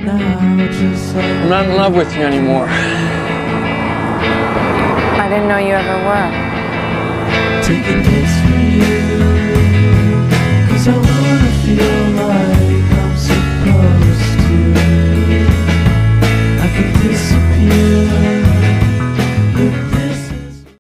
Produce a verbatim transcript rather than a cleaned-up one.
I'm not in love with you anymore. I didn't know you ever were.